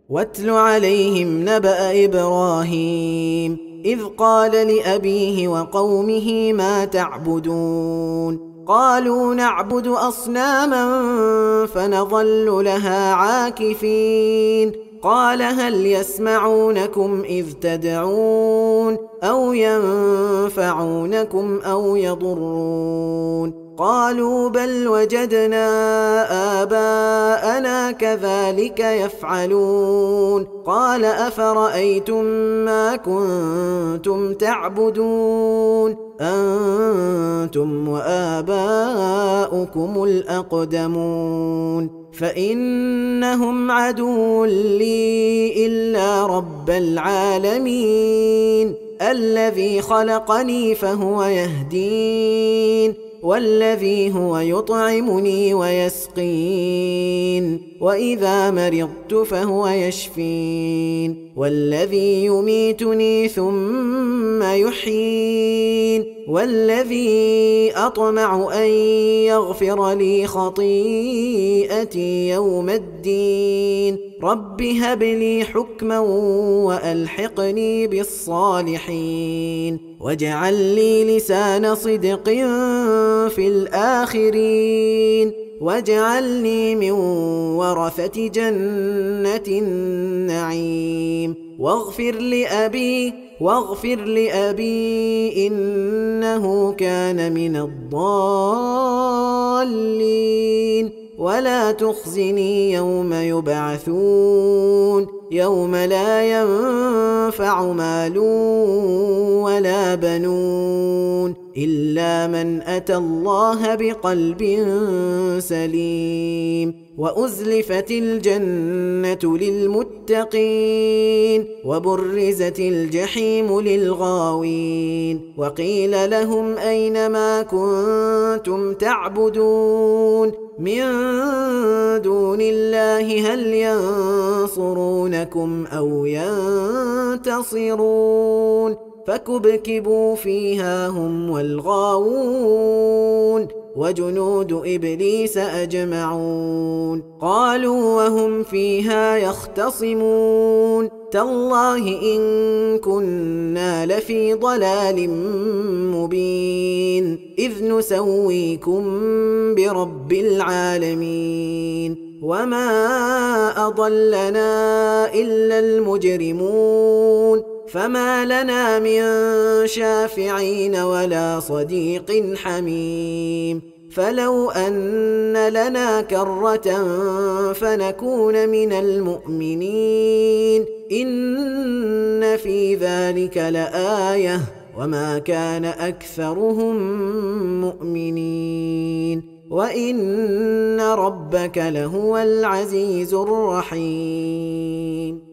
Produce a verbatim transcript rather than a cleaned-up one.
واتل عليهم نبأ إبراهيم إذ قال لأبيه وقومه ما تعبدون قالوا نعبد أصناما فنظل لها عاكفين قال هل يسمعونكم إذ تدعون أو ينفعونكم أو يضرون قالوا بل وجدنا آباءنا كذلك يفعلون قال أفرأيتم ما كنتم تعبدون أنتم وآباؤكم الأقدمون فإنهم عدو لي إلا رب العالمين الذي خلقني فهو يهدين والذي هو يطعمني ويسقين وإذا مرضت فهو يشفين والذي يميتني ثم يحيين والذي أطمع أن يغفر لي خطيئتي يوم الدين رب هب لي حكما وألحقني بالصالحين واجعل لي لسان صدق في الآخرين واجعلني من ورثة جنة النعيم واغفر لأبي واغفر لأبي إنه كان من الضالين ولا تخزني يوم يبعثون يوم لا ينفع مال ولا بنون إلا من أتى الله بقلب سليم وأزلفت الجنة للمتقين وبرزت الجحيم للغاوين وقيل لهم أين ما كنتم تعبدون من دون الله هل ينصرونكم أو ينتصرون فكبكبوا فيها هم والغاوون وجنود إبليس أجمعون قالوا وهم فيها يختصمون تالله إن كنا لفي ضلال مبين إذ نسويكم برب العالمين وما أضلنا إلا المجرمون فما لنا من شافعين ولا صديق حميم فلو أن لنا كرة فنكون من المؤمنين إن في ذلك لآية وما كان أكثرهم مؤمنين وإن ربك لهو العزيز الرحيم.